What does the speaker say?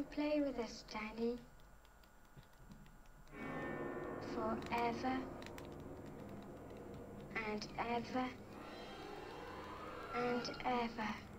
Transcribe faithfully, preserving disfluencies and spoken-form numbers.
and play with us, Danny. Forever and ever and ever.